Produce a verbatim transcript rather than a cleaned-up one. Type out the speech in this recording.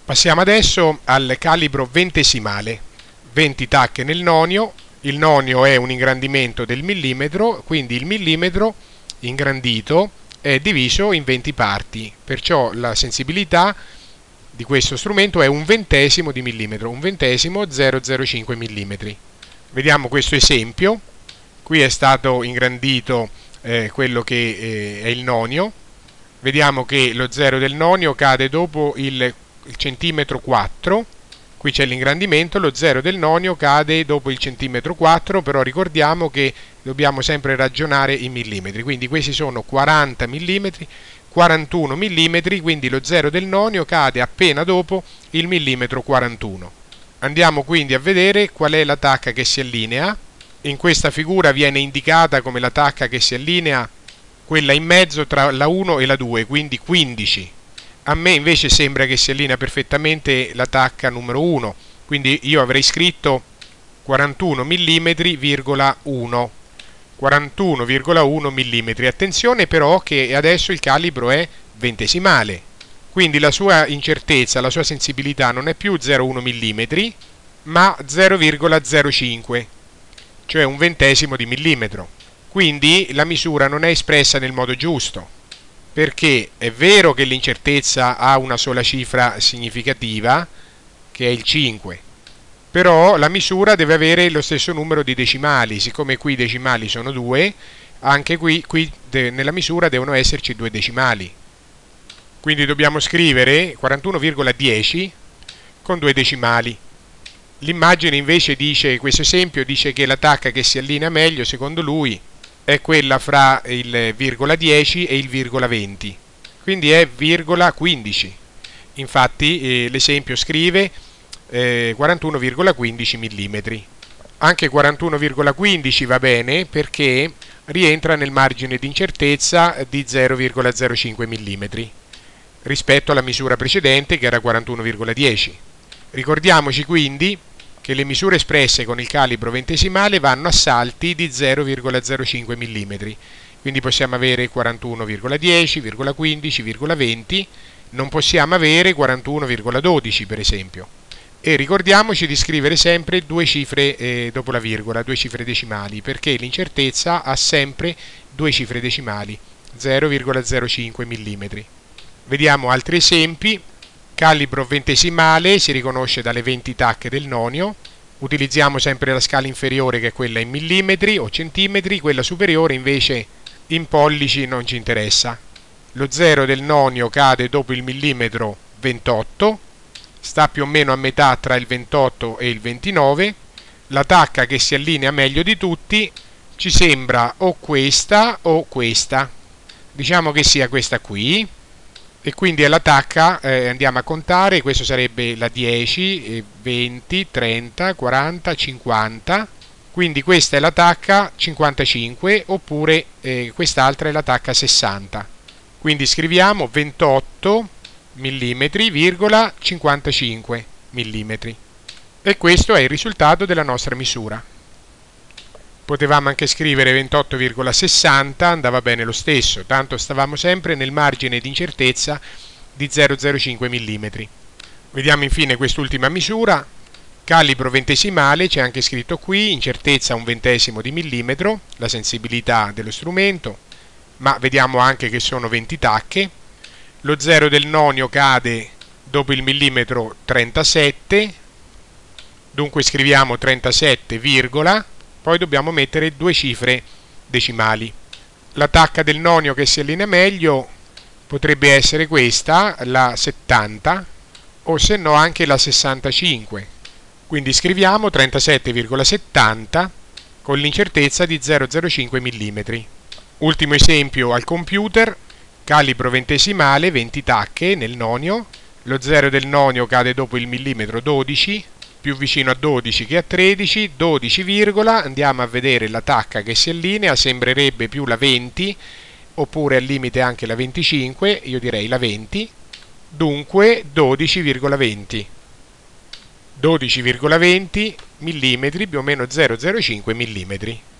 Passiamo adesso al calibro ventesimale, venti tacche nel nonio. Il nonio è un ingrandimento del millimetro, quindi il millimetro ingrandito è diviso in venti parti, perciò la sensibilità di questo strumento è un ventesimo di millimetro, un ventesimo zero virgola zero cinque millimetri. Vediamo questo esempio. Qui è stato ingrandito eh, quello che eh, è il nonio. Vediamo che lo zero del nonio cade dopo il, il centimetro quattro. Qui c'è l'ingrandimento, lo zero del nonio cade dopo il centimetro quattro, però ricordiamo che dobbiamo sempre ragionare in millimetri, quindi questi sono quaranta millimetri, quarantuno millimetri, quindi lo zero del nonio cade appena dopo il millimetro quarantuno. Andiamo quindi a vedere qual è la tacca che si allinea. In questa figura viene indicata come la tacca che si allinea quella in mezzo tra la uno e la due, quindi quindici. A me invece sembra che si allinea perfettamente la tacca numero uno, quindi io avrei scritto quarantuno millimetri virgola uno, quarantuno virgola uno millimetri. Attenzione però che adesso il calibro è ventesimale, quindi la sua incertezza, la sua sensibilità non è più zero virgola uno millimetri, ma zero virgola zero cinque, cioè un ventesimo di millimetro. Quindi la misura non è espressa nel modo giusto, perché è vero che l'incertezza ha una sola cifra significativa, che è il cinque, però la misura deve avere lo stesso numero di decimali. Siccome qui i decimali sono due, anche qui, qui nella misura devono esserci due decimali. Quindi dobbiamo scrivere quarantuno virgola dieci con due decimali. L'immagine invece dice, questo esempio dice che la tacca che si allinea meglio, secondo lui, è quella fra il virgola dieci e il virgola venti, quindi è virgola quindici. Infatti eh, l'esempio scrive eh, quarantuno virgola quindici millimetri. Anche quarantuno virgola quindici va bene perché rientra nel margine di incertezza di zero virgola zero cinque millimetri rispetto alla misura precedente che era quarantuno virgola dieci. Ricordiamoci quindi che le misure espresse con il calibro ventesimale vanno a salti di zero virgola zero cinque millimetri, quindi possiamo avere quarantuno virgola dieci, quindici, venti, non possiamo avere quarantuno virgola dodici per esempio. E ricordiamoci di scrivere sempre due cifre eh, dopo la virgola, due cifre decimali, perché l'incertezza ha sempre due cifre decimali, zero virgola zero cinque millimetri. Vediamo altri esempi. Calibro ventesimale si riconosce dalle venti tacche del nonio. Utilizziamo sempre la scala inferiore che è quella in millimetri o centimetri, quella superiore invece in pollici non ci interessa. Lo zero del nonio cade dopo il millimetro ventotto, sta più o meno a metà tra il ventotto e il ventinove. La tacca che si allinea meglio di tutti ci sembra o questa o questa. Diciamo che sia questa qui. E quindi alla tacca eh, andiamo a contare, questo sarebbe la dieci, venti, trenta, quaranta, cinquanta, quindi questa è la tacca cinquantacinque, oppure eh, quest'altra è la tacca sessanta. Quindi scriviamo ventotto millimetri, virgola cinquantacinque millimetri. E questo è il risultato della nostra misura. Potevamo anche scrivere ventotto virgola sessanta, andava bene lo stesso, tanto stavamo sempre nel margine di incertezza di zero virgola zero cinque millimetri. Vediamo infine quest'ultima misura, calibro ventesimale, c'è anche scritto qui, incertezza un ventesimo di millimetro, la sensibilità dello strumento, ma vediamo anche che sono venti tacche. Lo zero del nonio cade dopo il millimetro trentasette, dunque scriviamo trentasette, virgola, poi dobbiamo mettere due cifre decimali. La tacca del nonio che si allinea meglio potrebbe essere questa, la settanta, o se no anche la sessantacinque. Quindi scriviamo trentasette virgola settanta con l'incertezza di zero virgola zero cinque millimetri. Ultimo esempio al computer, calibro ventesimale, venti tacche nel nonio, lo zero del nonio cade dopo il millimetro dodici, più vicino a dodici che a tredici, dodici, andiamo a vedere la tacca che si allinea, sembrerebbe più la venti, oppure al limite anche la venticinque, io direi la venti, dunque dodici virgola venti. dodici virgola venti millimetri più o meno zero virgola zero cinque millimetri.